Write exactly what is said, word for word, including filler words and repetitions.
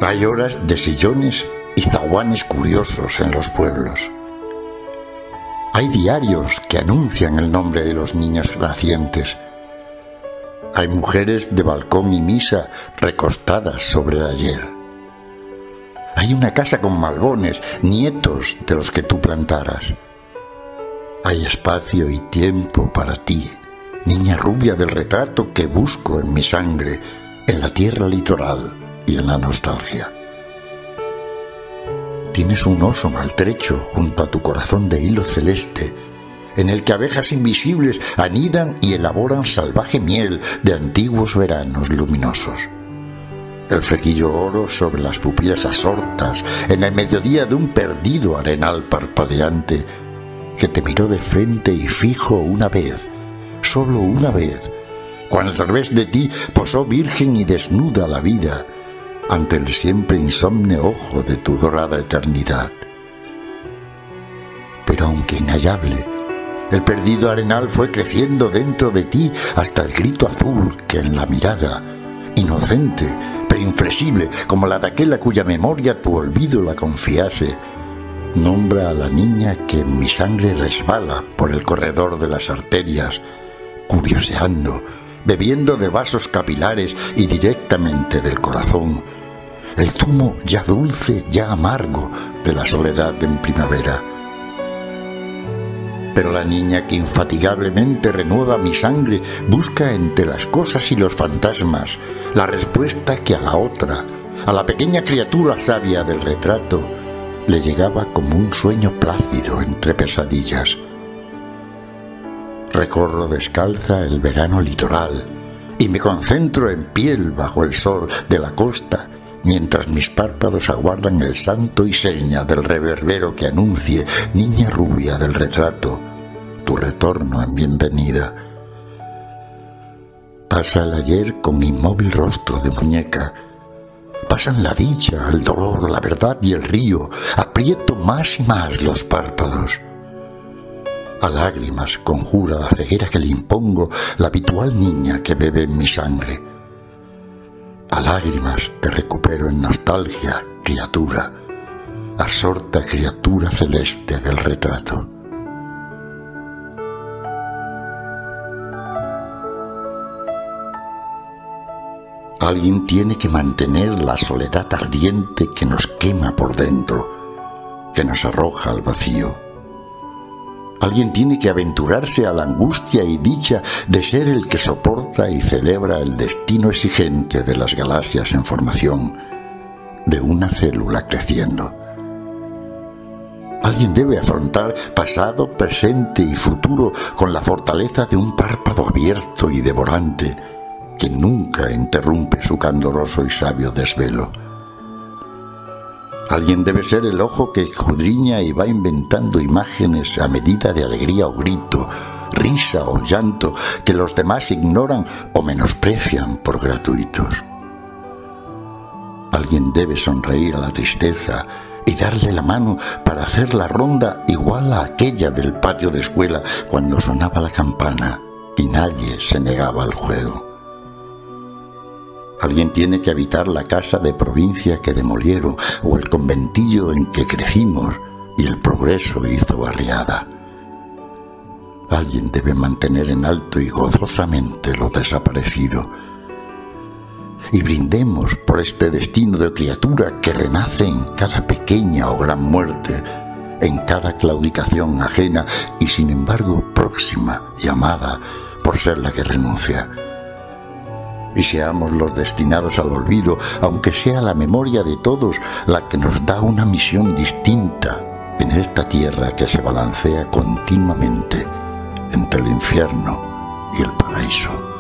Hay horas de sillones y zaguanes curiosos en los pueblos. Hay diarios que anuncian el nombre de los niños nacientes. Hay mujeres de balcón y misa recostadas sobre el ayer. Hay una casa con malbones, nietos de los que tú plantaras. Hay espacio y tiempo para ti, niña rubia del retrato que busco en mi sangre, en la tierra litoral y en la nostalgia. Tienes un oso maltrecho junto a tu corazón de hilo celeste, en el que abejas invisibles anidan y elaboran salvaje miel de antiguos veranos luminosos. El flequillo oro sobre las pupilas absortas en el mediodía de un perdido arenal parpadeante que te miró de frente y fijo una vez, solo una vez, cuando al través de ti posó virgen y desnuda la vida ante el siempre insomne ojo de tu dorada eternidad. Pero aunque inhallable, el perdido arenal fue creciendo dentro de ti hasta el grito azul que en la mirada, inocente pero inflexible como la de aquella cuya memoria tu olvido la confiase, nombra a la niña que en mi sangre resbala por el corredor de las arterias, curioseando, bebiendo de vasos capilares y directamente del corazón, el zumo ya dulce, ya amargo de la soledad en primavera. Pero la niña que infatigablemente renueva mi sangre busca entre las cosas y los fantasmas la respuesta que a la otra, a la pequeña criatura sabia del retrato, le llegaba como un sueño plácido entre pesadillas. Recorro descalza el verano litoral y me concentro en piel bajo el sol de la costa, mientras mis párpados aguardan el santo y seña del reverbero que anuncie, niña rubia del retrato, tu retorno en bienvenida. Pasa el ayer con inmóvil rostro de muñeca. Pasan la dicha, el dolor, la verdad y el río. Aprieto más y más los párpados. A lágrimas conjura la ceguera que le impongo la habitual niña que bebe en mi sangre. A lágrimas te recupero en nostalgia, criatura, absorta criatura celeste del retrato. Alguien tiene que mantener la soledad ardiente que nos quema por dentro, que nos arroja al vacío. Alguien tiene que aventurarse a la angustia y dicha de ser el que soporta y celebra el destino exigente de las galaxias en formación, de una célula creciendo. Alguien debe afrontar pasado, presente y futuro con la fortaleza de un párpado abierto y devorante que nunca interrumpe su candoroso y sabio desvelo. Alguien debe ser el ojo que escudriña y va inventando imágenes a medida de alegría o grito, risa o llanto que los demás ignoran o menosprecian por gratuitos. Alguien debe sonreír a la tristeza y darle la mano para hacer la ronda igual a aquella del patio de escuela cuando sonaba la campana y nadie se negaba al juego. Alguien tiene que habitar la casa de provincia que demolieron o el conventillo en que crecimos y el progreso hizo barriada. Alguien debe mantener en alto y gozosamente lo desaparecido. Y brindemos por este destino de criatura que renace en cada pequeña o gran muerte, en cada claudicación ajena y sin embargo próxima y amada por ser la que renuncia. Y seamos los destinados al olvido, aunque sea la memoria de todos la que nos da una misión distinta en esta tierra que se balancea continuamente entre el infierno y el paraíso.